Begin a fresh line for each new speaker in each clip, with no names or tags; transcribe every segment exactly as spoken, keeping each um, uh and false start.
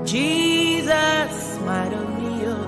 Jesus, might only you.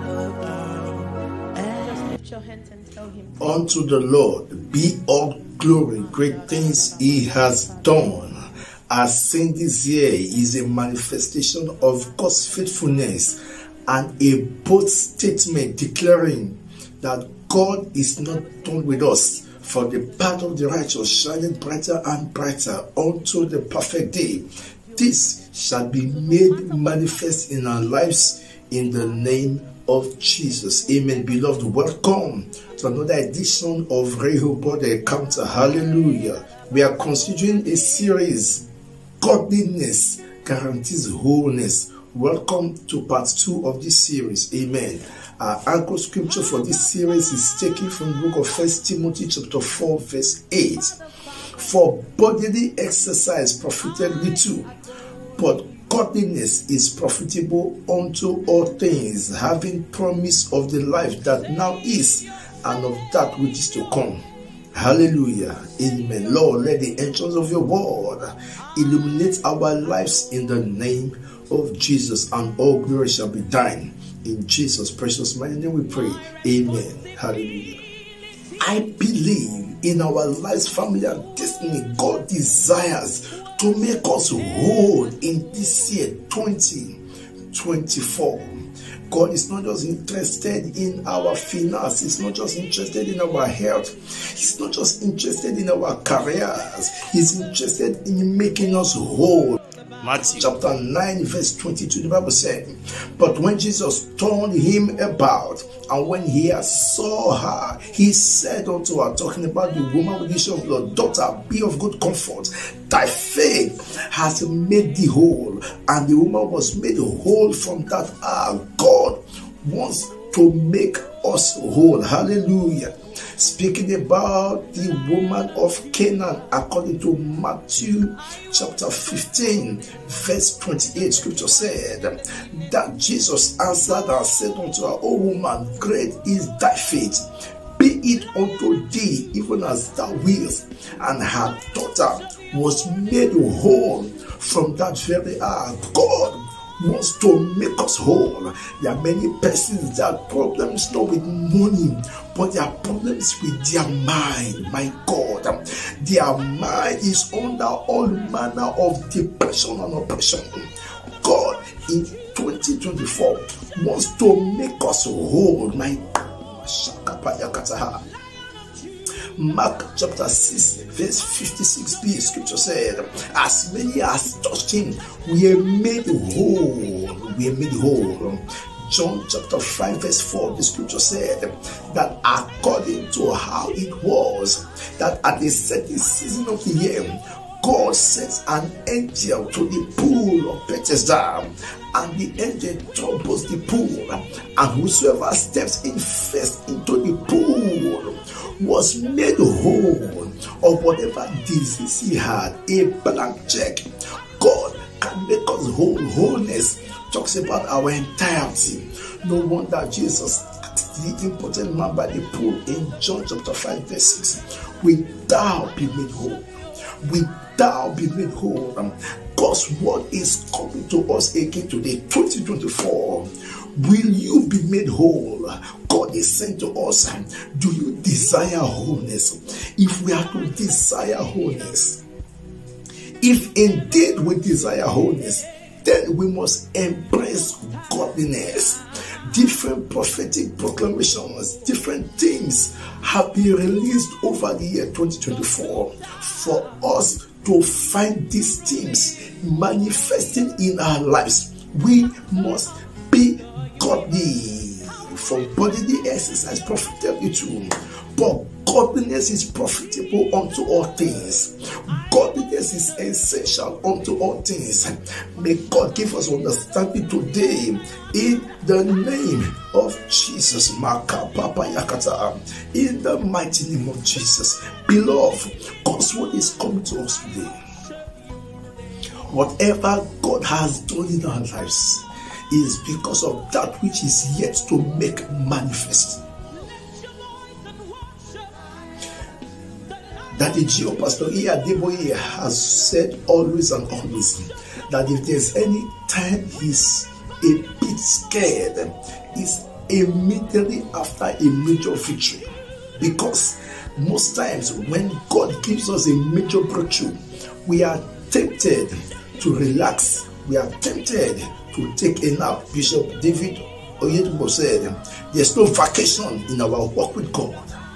Just lift your hands and tell him.
Unto the Lord be all glory, great things he has done. Our sin this year is a manifestation of God's faithfulness and a bold statement declaring that God is not done with us. For the path of the righteous shineth brighter and brighter unto the perfect day. This shall be made manifest in our lives in the name of Jesus. Amen. Beloved, welcome to another edition of Rehoboth Encounter. Hallelujah. We are considering a series, Godliness Guarantees Wholeness. Welcome to part two of this series. Amen. Our anchor scripture for this series is taken from the book of First Timothy chapter four verse eight. For bodily exercise profited little, but godliness is profitable unto all things, having promise of the life that now is and of that which is to come. Hallelujah. Amen. Lord, let the entrance of your word illuminate our lives in the name of Jesus, and all glory shall be thine. In Jesus' precious mighty name we pray. Amen. Hallelujah. I believe in our lives, family, and destiny. God desires to make us whole in this year twenty twenty-four. God is not just interested in our finance. He's not just interested in our health. He's not just interested in our careers. He's interested in making us whole. Matthew chapter nine verse twenty-two, the Bible said, but when Jesus turned him about, and when he had saw her, he said unto her, talking about the woman with the issue of blood, daughter, be of good comfort, thy faith has made thee whole. And the woman was made whole from that hour. God wants to make us whole. Hallelujah. Speaking about the woman of Canaan, according to Matthew chapter fifteen verse twenty-eight, scripture said that Jesus answered and said unto her, O woman, great is thy faith, be it unto thee even as thou wilt. And her daughter was made whole from that very hour. God wants to make us whole. There are many persons that have problems not with money, but there are problems with their mind. My God, their mind is under all manner of depression and oppression. God in twenty twenty-four wants to make us whole. My God. Mark chapter six verse fifty-six b, scripture said, as many as touched him we are made whole. We are made whole. John chapter five verse four, the scripture said that according to how it was, that at a certain season of the year, God sends an angel to the pool of Bethesda, and the angel troubles the pool, and whosoever steps in first into the pool was made whole of whatever disease he had. A blank check. God can make us whole. Wholeness talks about our entirety. No wonder Jesus asked the impotent man by the pool in John chapter five verse six, will thou be made whole? Will thou be made whole? God's word is coming to us again today, twenty twenty-four. Will you be made whole? God is saying to us, do you desire wholeness? If we are to desire wholeness, if indeed we desire wholeness, then we must embrace godliness. Different prophetic proclamations, different things have been released over the year twenty twenty-four for us to find these things manifesting in our lives. We must be godly. For bodily exercise profitable little, but godliness is profitable unto all things. Godliness is essential unto all things. May God give us understanding today in the name of Jesus. In the mighty name of Jesus. Beloved, God's word is coming to us today. Whatever God has done in our lives is because of that which is yet to make manifest. That the G O Pastor Adeboye has said always and always that if there's any time he's a bit scared is immediately after a major victory. Because most times when God gives us a major breakthrough, we are tempted to relax. We are tempted to take a nap. Bishop David Oyedepo said, there's no vacation in our walk with God.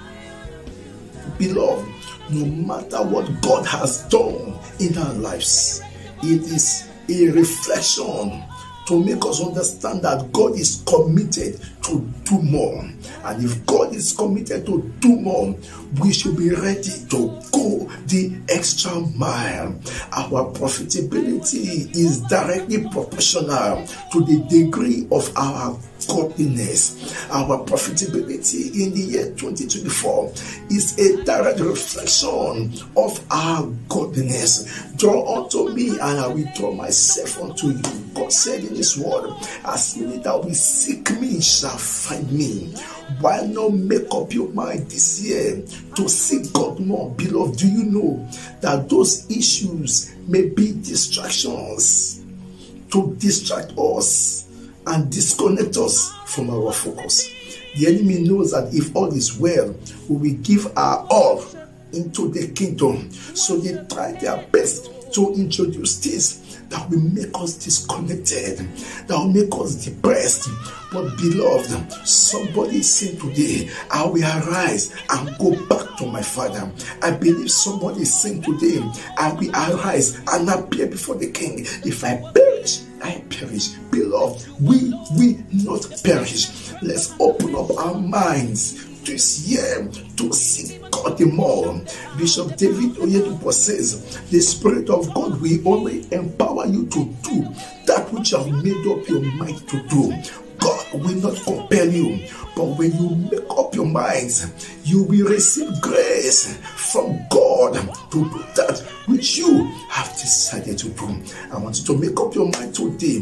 Beloved, no matter what God has done in our lives, it is a reflection to make us understand that God is committed to do more. And if God is committed to do more, we should be ready to go the extra mile. Our profitability is directly proportional to the degree of our godliness. Our profitability in the year twenty twenty-four is a direct reflection of our godliness. Draw unto me, and I will draw myself unto you. God said in His word, as many that will seek me shall find me. Why not make up your mind this year to seek God more? Beloved, do you know that those issues may be distractions to distract us and disconnect us from our focus? The enemy knows that if all is well, we will give our all into the kingdom. So they try their best to introduce things that will make us disconnected, that will make us depressed. But beloved, somebody is saying today, I will arise and go back to my Father. I believe somebody is saying today, I will arise and appear before the King. If I perish, I perish. Beloved, we will not perish. Let's open up our minds this year to seek God the more. Bishop David Oyedepo says, the Spirit of God will only empower you to do that which you have made up your mind to do. God will not compel you, but when you make up your minds, you will receive grace from God to do that which you have decided to do. I want you to make up your mind today.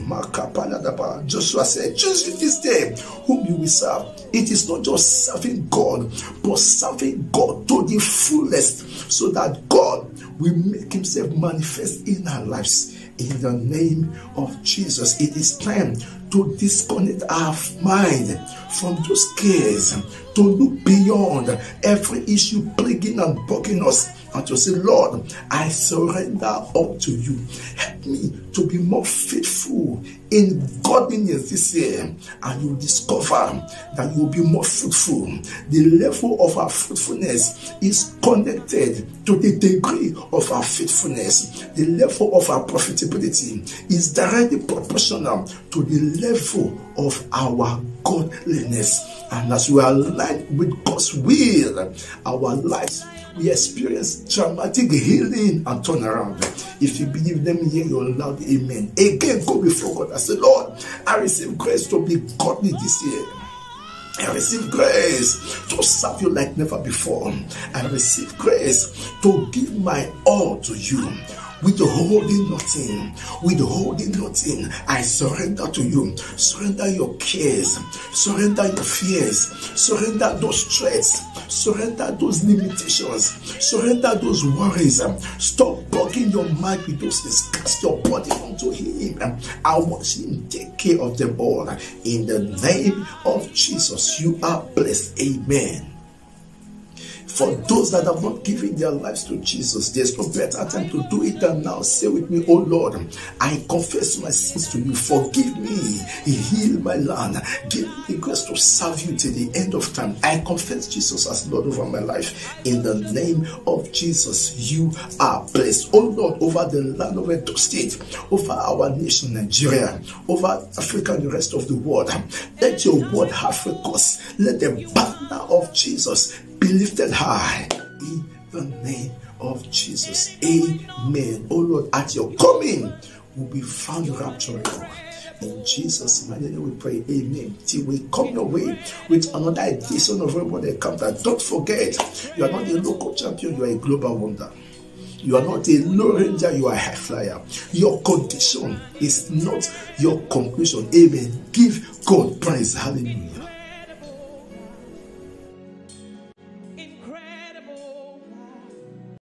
Joshua said, choose you this day whom you will serve. It is not just serving God, but serving God to the fullest, so that God will make Himself manifest in our lives. In the name of Jesus, it is time to disconnect our mind from those cares, to look beyond every issue plaguing and bugging us, and to say, Lord, I surrender all to you. Help me to be more faithful in godliness this year, and you'll discover that you'll be more fruitful. The level of our fruitfulness is connected to the degree of our faithfulness. The level of our profitability is directly proportional to the level of our godliness. And as we are aligned with God's will, our lives, we experience dramatic healing and turnaround. If you believe, let me hear your loud amen. Again, go before God and say, Lord, I receive grace to be godly this year. I receive grace to serve you like never before. I receive grace to give my all to you. Withholding nothing, withholding nothing. I surrender to you. Surrender your cares, surrender your fears, surrender those threats, surrender those limitations, surrender those worries. Stop bugging your mind with those things. Cast your body unto Him. I want Him to take care of them all. In the name of Jesus, you are blessed. Amen. For those that have not given their lives to Jesus, there's no better time to do it than now. Say with me, oh Lord, I confess my sins to you. Forgive me. Heal my land. Give me grace to serve you till the end of time. I confess Jesus as Lord over my life. In the name of Jesus, you are blessed. Oh Lord, over the land of Edo State, over our nation, Nigeria, over Africa and the rest of the world. Let your word have focus. Let the banner of Jesus be lifted high in the name of Jesus. Amen. Oh Lord, at your coming will be found raptured. In Jesus' mighty name we pray. Amen. Till we come your way with another edition of Rainbow Encounter. Don't forget, you are not a local champion, you are a global wonder. You are not a low ranger, you are a high flyer. Your condition is not your conclusion. Amen. Give God praise. Hallelujah.